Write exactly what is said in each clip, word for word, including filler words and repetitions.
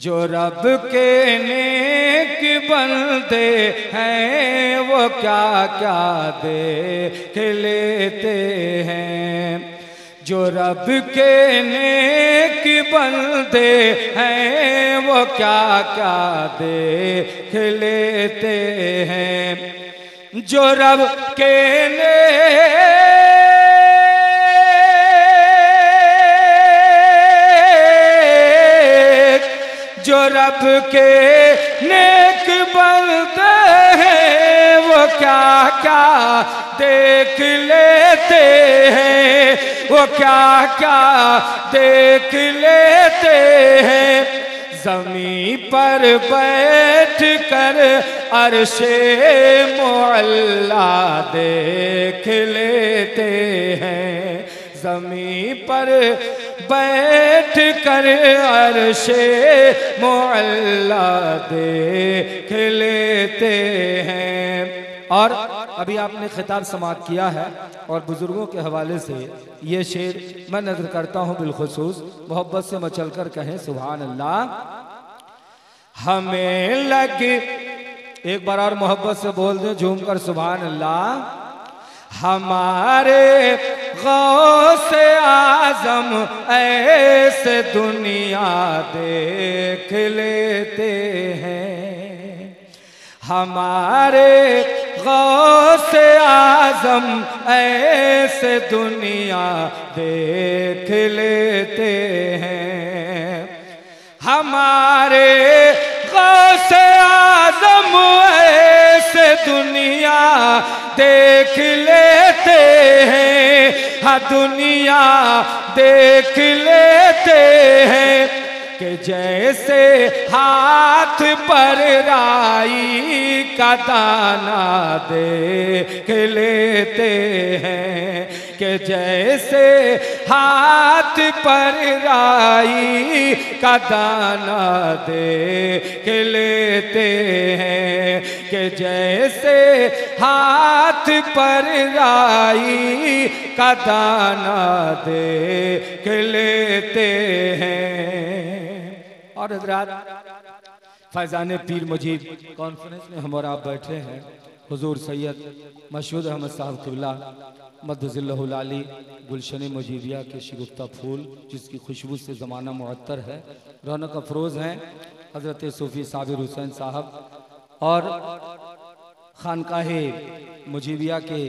जो रब के नेक बंदे हैं वो क्या क्या देख लेते हैं। जो रब के नेक बंदे हैं वो क्या क्या देख लेते हैं। जो रब के नेक जो रब के नेक बंदे हैं वो क्या क्या देख लेते हैं। वो क्या क्या देख लेते हैं। ज़मीं पर बैठ कर अर्शे मुअल्ला देख लेते हैं। ज़मीं पर बैठ कर अर्शे मुअल्ला देख लेते हैं। और अभी आपने खिताब समाप्त किया है और बुजुर्गों के हवाले से ये शेर मैं नजर करता हूँ बिलखुसूस मोहब्बत से मचल कर कहें सुभान अल्लाह। हमें लगे एक बार और मोहब्बत से बोल दे झूम कर सुभान अल्लाह। हमारे गौसे आज़म ऐसे दुनिया देख लेते हैं। हमारे गौसे आज़म ऐसे दुनिया देख लेते हैं। हमारे गौसे आज़म ऐसे दुनिया देख लेते हैं। हाँ दुनिया देख लेते हैं कि जैसे हाथ पर राई का दाना देख लेते हैं। कि जैसे हाथ पर राई का दाना देख लेते हैं। कि जैसे हाथ पर राई का दाना देख लेते हैं। और हज़रात फैज़ान पीर मुजीब कॉन्फ्रेंस में हम और आप बैठे हैं। हुजूर सैयद मशहूद अहमद साहब क़िबला मद्दज़िल्लहुल आली गुलशन मुजीबिया के शिगुफ्ता फूल जिसकी खुशबू से ज़माना मुअत्तर है रौनक अफरोज़ हैं हज़रत सूफ़ी साबिर हुसैन साहब और खानकाहे मुजीबिया के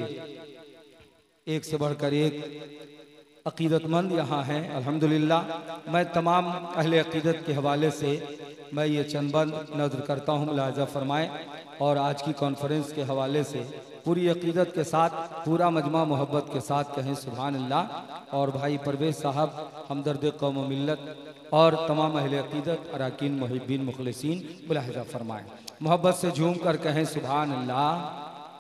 एक से बढ़कर एक अक़ीदतमंद यहाँ हैं अल्हम्दुलिल्लाह। मैं तमाम अहले अक़ीदत के हवाले से मैं ये चंदबंद नज़र करता हूँ मुलाहज़ा फरमाएँ। और आज की कॉन्फ्रेंस के हवाले से पूरी अक़ीदत के साथ पूरा मजमा मोहब्बत के साथ कहें सुभान अल्लाह। और भाई परवेज़ साहब हमदर्द कौम व मिल्लत और तमाम अहले अक़ीदत अराकीन मुहिब्बीन मुखलिसीन मुलाहज़ा फरमाएँ। मोहब्बत से झूम कर कहें सुभान अल्लाह।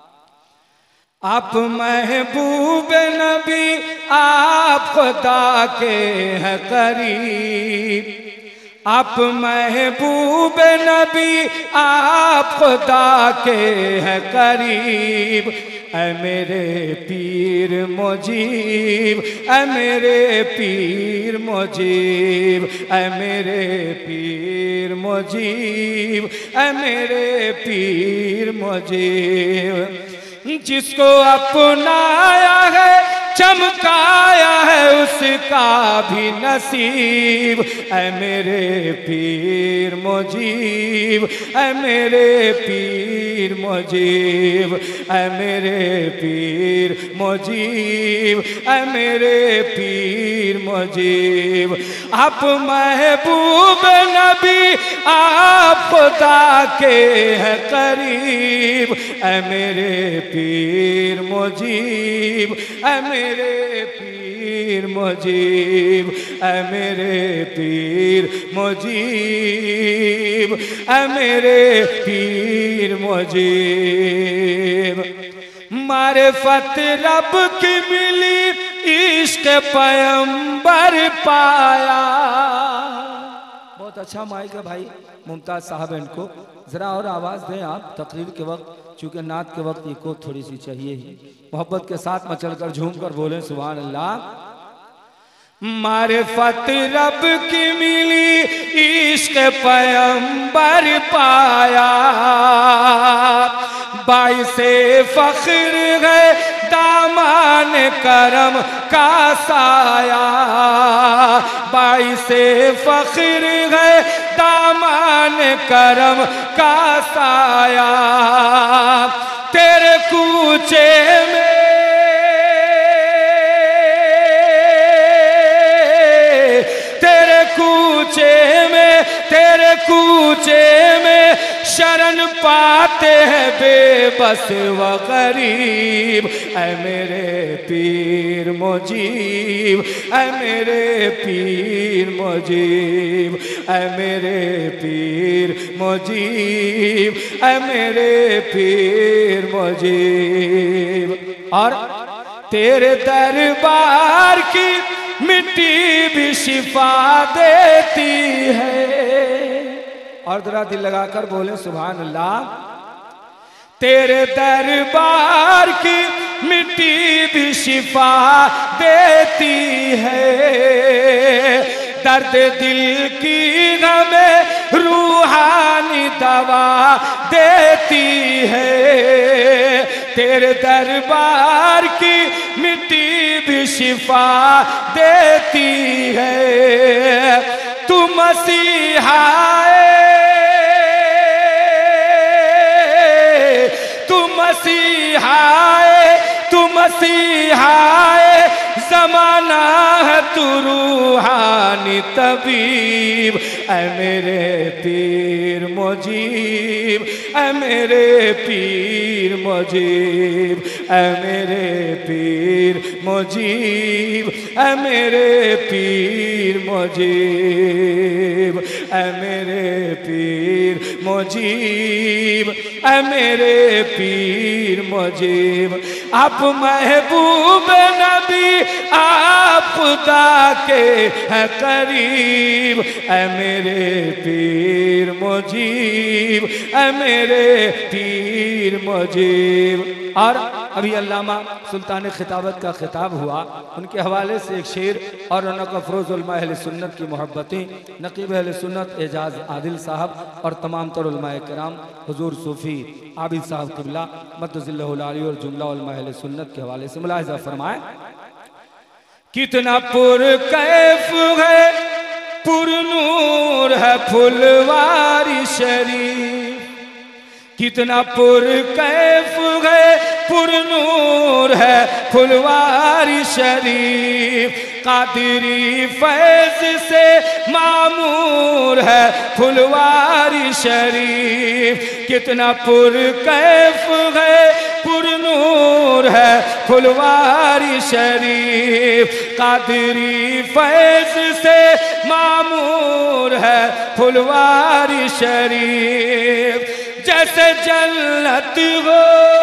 आप महबूब नबी आप खुदा के हैं करीब। आप महबूब नबी आप खुदा के हैं करीब। ऐ मेरे पीर मुजीब ऐ मेरे पीर मुजीब ऐ मेरे पीर मुजीब ऐ मेरे पीर मुजीब। जिसको अपनाया है चमकाया है उसका भी नसीब। ऐ मेरे पीर मुजीब ऐ मेरे पीर मुजीब ऐ मेरे पीर मुजीब ऐ मेरे पीर मुजीब। आप महबूब नबी आप खुदा के हैं करीब। ऐ मेरे पीर मुजीब ऐ मेरे पीर मुजीब ऐ मेरे पीर मुजीब ऐ मेरे पीर मुजीब। मारिफत रब की मिली इश्क पैगंबर पाया। बहुत अच्छा माइक है भाई मुमताज़ साहब। इनको ज़रा और आवाज़ दें आप तकरीर के वक्त चूँकि नात के वक्त इको थोड़ी सी चाहिए ही। मोहब्बत के साथ मचल कर झूम कर बोलें सुभान अल्लाह। मारिफत रब की मिली, इश्क पैगंबर पाया। बाइसे फख्र है दामान करम का साया। बाइसे फख्र है दामान करम का साया। तेरे कूचे में कूचे में तेरे कूचे में शरण पाते हैं बेबस व गरीब। ऐ मेरे पीर मुजीब, ऐ मेरे पीर मुजीब, ऐ मेरे पीर मुजीब, ऐ मेरे पीर मुजीब। और तेरे दरबार की मिट्टी भी शिफा देती है। और जरा दिल लगाकर बोले सुभान अल्लाह। तेरे दरबार की मिट्टी भी शिफा देती है। दर्द दिल की हमें रूहानी दवा देती है। तेरे दरबार की मिट्टी भी शिफा देती है। तू मसीहा तू मसीहा तू मसीहा ज़माना है तू रूहानी तबीब। ऐ मेरे पीर मुजीब, ऐ मेरे पीर मुजीब, ऐ मेरे पीर मुजीब, ऐ मेरे पीर मुजीब, ऐ मेरे पीर मुजीब, ऐ मेरे पीर मुजीब। आप महबूब नबी आप खुदा के हैं करीब। ऐ मेरे पीर मुजीब, ऐ मेरे पीर मुजीब। और अभी अल्लामा सुल्तान खिताबत का खिताब हुआ, उनके हवाले से एक शेर और रौनक अफरोज़ उलमा अहले सुन्नत की मोहब्बतें, नकीब अहले सुन्नत एजाज आदिल साहब और तमाम तर उलमाए किराम, हुजूर सूफ़ी आबिद साहब क़िबला मद्दज़िल्लहुल आली और जुमला उलमा अहले सुन्नत के हवाले से मुलाहिज़ा फरमाएं। कितना पुरकैफ है पुरनूर है फुलवारी शरीफ। कितना पुरकैफ है पुरनूर है फुलवारी शरीफ। कादिरी फैज़ से मामूर है फुलवारी शरीफ। कितना पुरकैफ है पुरनूर है फुलवारी शरीफ। कादिरी फैज़ से मामूर है फुलवारी शरीफ। जैसे जन्नत हो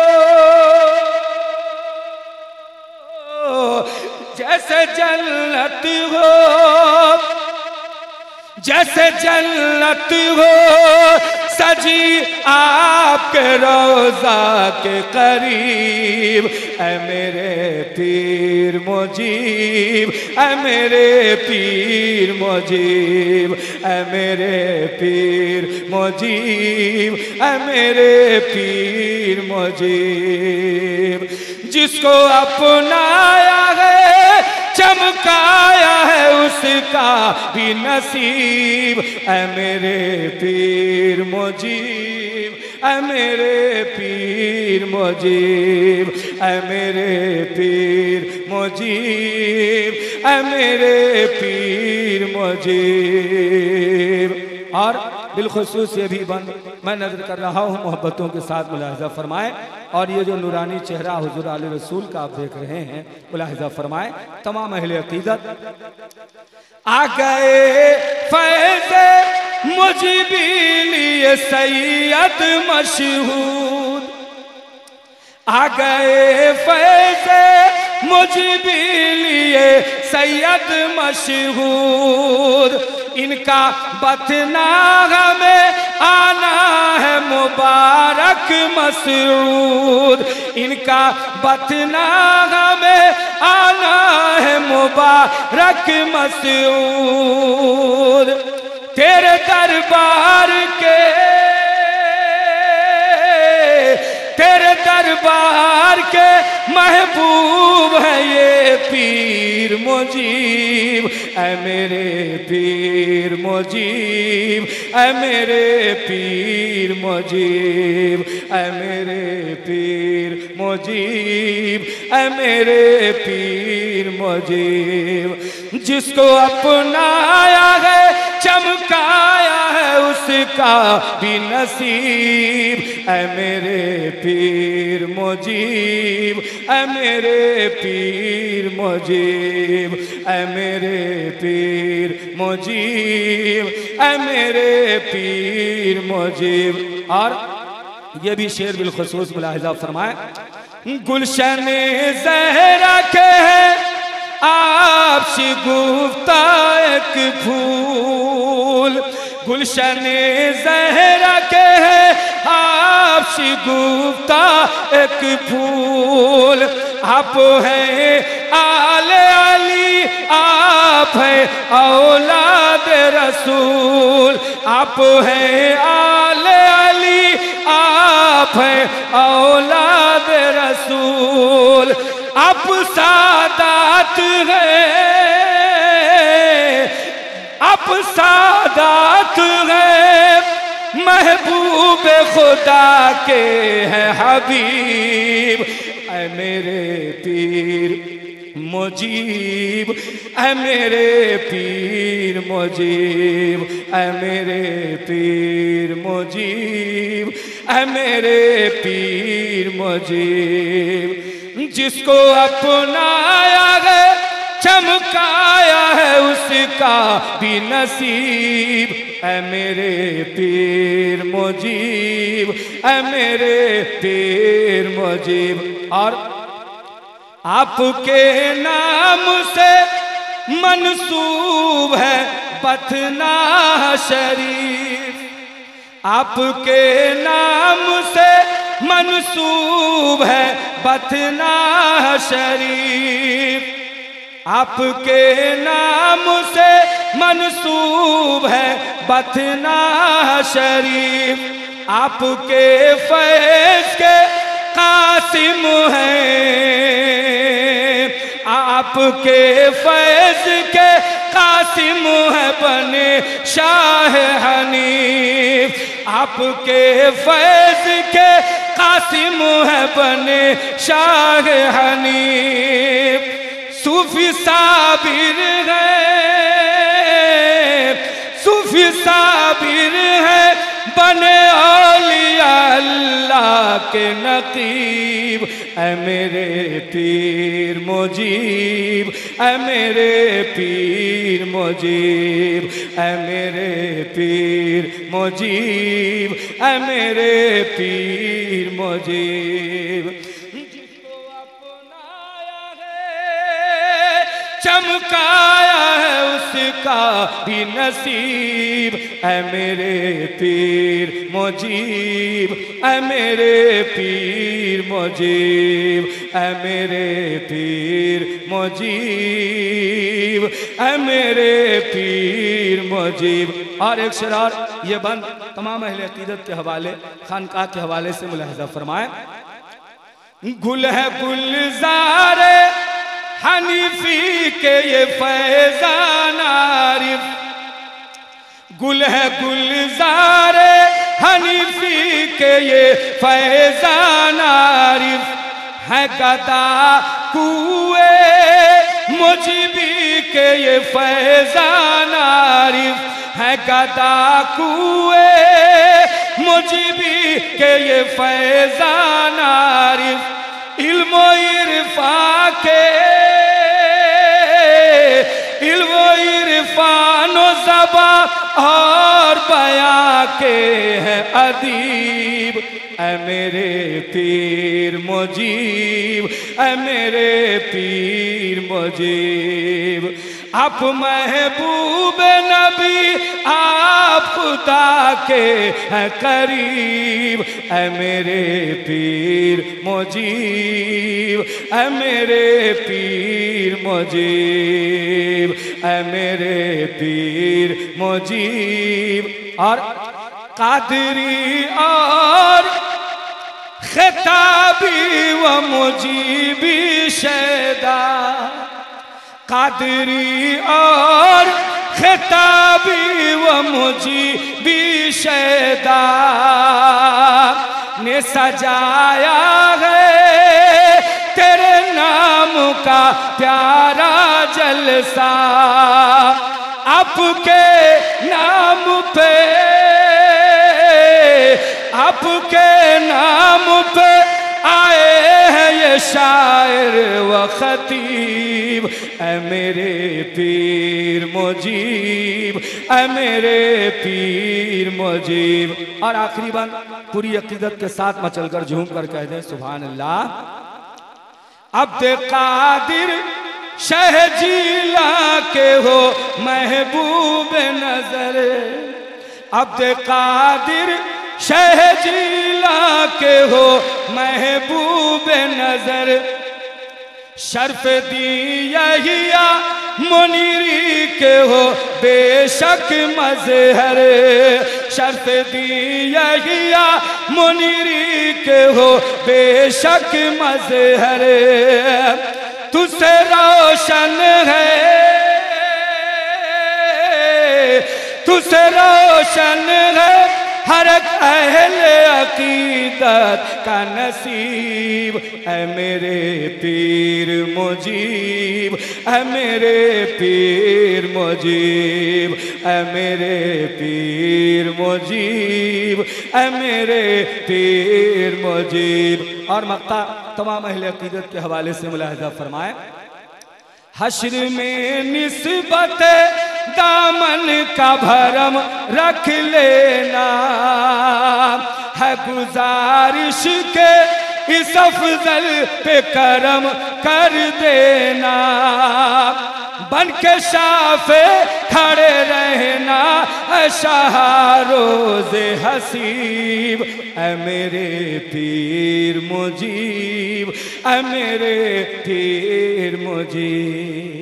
जैसे जन्नत हो जैसे जन्नत हो सजी आपके रोज़ा के करीब। ऐ मेरे पीर मुजीब, ऐ मेरे पीर मुजीब, ऐ मेरे पीर मुजीब, ऐ मेरे पीर मुजीब। जिसको अपनाया है चमकाया है उसका भी नसीब। ऐ मेरे पीर मुजीब, ऐ मेरे पीर मुजीब, ऐ मेरे पीर मुजीब, ऐ मेरे पीर मुजीब। और बिलखुसूस ये भी बंद मैं नजर कर रहा हूँ, मोहब्बतों के साथ मुलाहिज़ा फरमाएं। और ये जो नूरानी चेहरा हुजूर आले रसूल का आप देख रहे हैं, मुलाहिज़ा फरमाएं। तमाम अहले अकीदत आ गए फैज़े मुझबी लिए सैयद मशहूद। आ गए फैज़े मुझबी लिए सैयद मशहूद। इनका बतनागा में आना है मुबारक मसऊद। इनका बतनागा में आना है मुबारक मसऊद, तेरे दरबार के तेरे दरबार के महबूब है ये पीर मुजीब, ऐ मेरे पीर मुजीब, ऐ मेरे पीर मुजीब, ऐ मेरे पीर मुजीब, ऐ मेरे पीर मुजीब। जिसको अपनाया है चमकाया है उसका भी नसीब, ऐ मेरे पीर मुजीब, ऐ मेरे पीर मुजीब, ऐ मेरे पीर मुजीब, ऐ मेरे पीर मुजीब। और ये भी शेर बिलखुसूस मुलाहिजा फरमाए, गुलशन ज़हरा के है आप शिगुफ्ता एक फूल, गुलशन ज़हरा के है आप शिगुफ्ता एक फूल। आप हैं आले अली, आप हैं औलाद रसूल, आप हैं आले अली, आप हैं औलाद रसूल। आप सादात हैं, आप सादात हैं, महबूब खुदा के हैं हबीब, ऐ मेरे पीर मुजीब, ऐ मेरे पीर मुजीब, ऐ मेरे पीर मुजीब, ऐ मेरे पीर मुजीब। जिसको अपनाया है चमकाया है उसका भी नसीब, ऐ मेरे पीर मुजीब, ऐ मेरे पीर मुजीब। और आपके नाम से मंसूब है बतना शरीफ, आपके नाम से मंसूब है बतना शरीफ, आपके नाम से मंसूब है बतना शरीफ। आपके फैज़ के कासिम हैं, आपके फैज़ के कासिम है बने शाह हनीफ, आपके फैज़ के कासिम है बने शाह हनीफ। सूफी साबिर है, सूफी साबिर है बने औलिया अल्लाह के नकीब, ऐ मेरे पीर मुजीब, ऐ मेरे पीर मुजीब, ऐ मेरे पीर मुजीब, ऐ मेरे पीर मुजीब। चमकाया है उसका भी नसीब, ऐ मेरे पीर मुजीब, ऐ मेरे पीर मुजीब, ऐ मेरे पीर मुजीब, ऐ मेरे पीर मुजीब। और एक शेर और ये बंद तमाम अहले अकीदत के हवाले खानकाह के हवाले से मुलाहिजा फरमाए। गुल है गुलज़ारे हनीफी के ये फैज़ान आरिफ, गुल है गुलज़ारे हनीफी के ये फैज़ान आरिफ, है गदा कुए मुजीबी के ये फैज़ान आरिफ, है गदा कुए मुजीबी के ये फैज़ान आरिफ। इल्मो इरफा के इल्मो इरफानो ज़बा और बया के हैं अदीब, ऐ मेरे पीर मुजीब, ऐ मेरे पीर मुजीब। आप महबूब नबी आप आप खुदा के हैं करीब। ऐ मेरे पीर मुजीब, ऐ मेरे पीर मुजीब, ऐ मेरे पीर मुजीब। और कादरी और खिताबी व मुजीबी शैदा, कादरी और खिताबी व मुजीबी शैदा ने सजाया है तेरे नाम का प्यारा जलसा। आपके नाम पे, आपके नाम पे आए हैं ये शायर व खतीब। ऐ मेरे पीर मुजीब, ऐ मेरे पीर मुजीब। और आखिरी बात पूरी अकीदत के साथ मचल कर झूम कर कह दें सुभान अल्लाह। अब्द कादिर शहजीला के हो महबूब नजर, अब्द कादिर शहजीला के हो महबूब नजर। शर्फ दी यहिया मुनीरी के हो बेशक मजहर, शर्फ दी यहिया मुनीरी के हो बेशक मजहर। तुझसे रोशन है, तुझसे रोशन है हर अहले अकीदत का नसीब। ऐ मेरे पीर मुजीब, ऐ मेरे पीर मुजीब, ऐ मेरे पीर मुजीब, ऐ मेरे पीर मुजीब। और मक्ता तमाम अहले अकीदत के हवाले से मुलाहिजा फरमाए। हश्र में निस्बत दामन का भरम रख लेना, है गुजारिश के इस अफजल पे करम कर देना। बन के शाफे खड़े रहना शाह रोज़े हसीब। ऐ मेरे पीर मुजीब, ऐ मेरे पीर मुजीब।